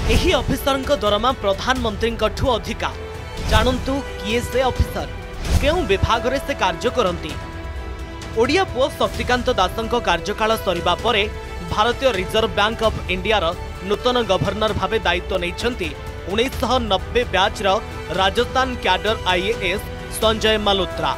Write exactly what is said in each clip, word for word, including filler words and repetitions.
एही ऑफिसरଙ୍କ दरमा प्रधानमंत्री अधिका जानतु किए से ऑफिसर केउ विभाग रे से कार्य करती। ओडिया पुओ शक्तिकांत दासଙ୍କ कार्यकाल सरिबा परे भारतीय रिजर्व बैंक ऑफ इंडिया रो नूतन गवर्नर भावे दायित्व नैछंती उन्नीस सौ नब्बे बैच रो राजस्थान कैडर आईएएस संजय मल्होत्रा।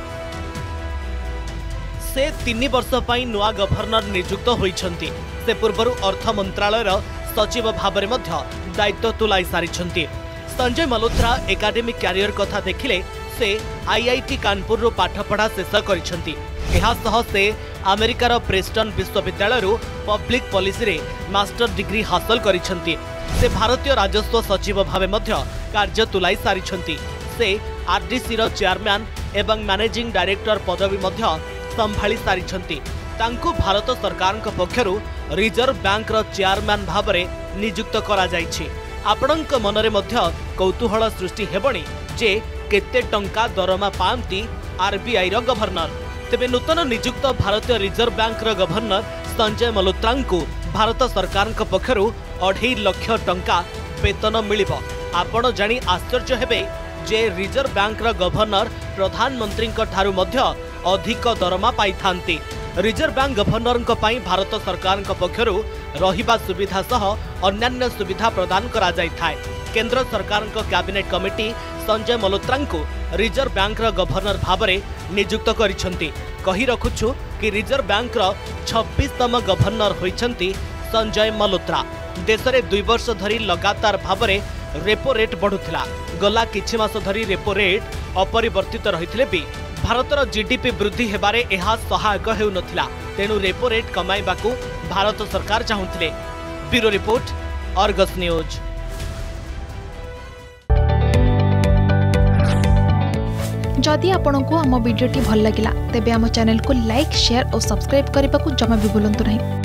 से तीन वर्ष पई नुआ गवर्नर नियुक्त होइछंती। से पूर्व अर्थ मंत्रालय सचिव भाव में दायित्व तुलाई सारी। संजय मल्होत्रा एकाडेमिक कैरियर कथा देखिले से आईआईटी कानपुर रो पाठपढ़ा शेष करिसेंती। से अमेरिकार प्रेस्टन विश्वविद्यालय पब्लिक पॉलिसी रे मास्टर डिग्री हासिल करिसेंती। से भारतीय राजस्व सचिव भाव में कार्य तुलाई सारी। से आरडीसी रो चेयरमैन एवं मैनेजिंग डायरेक्टर पदवी संभाली सारी। तांको भारत सरकार पक्षरु रिजर्व बैंक रो चेयरमैन भाव में नियुक्त करा जायछि। आपणक मनरे मध्य कौतूहल सृष्टि हेबणी जे केते टंका दरमा पांती आरबीआई रो गवर्नर। तेबे नूतन नियुक्त भारतीय रिजर्व बैंक रो गवर्नर संजय मल्होत्रा को भारत सरकार पक्षरु अढ़ाई लाख टंका वेतन मिलिबो। आपण जानी आश्चर्य हेबे जे रिजर्व बैंक रो गवर्नर प्रधानमंत्री ठारू मध्य अधिक दरमा पाई थांती। रिजर्व बैंक गवर्नर भारत सरकार पक्षरु रहिबा सुविधा सह अन्यान्य सुविधा प्रदान करा जाय थाए। केंद्र सरकार कैबिनेट कमिटी संजय मल्होत्रा को रिजर्व बैंक गवर्नर भाव में नियुक्त करिसेंती। कही रखुछु कि रिजर्व बैंक छब्बीसतम गवर्नर होइछंती संजय मल्होत्रा। देश में दुई वर्ष धरी लगातार भाव में रेपो रेट बढ़ुथिला। गला किछि मास धरी रेपो रेट अपरिवर्तित रहिथिले भी भारतर जीडीपी वृद्धि हेबारे एहा सहायक हेउ नथिला। तेणु रेपो रेट कमाइबाकू भारत सरकार चाहुथिले। Bureau report, Argus news. जदि आपंक आम भिडी भल लगा तेब आम चैनल को लाइक, शेयर और सब्सक्राइब करने को जमा भी भूलु नहीं।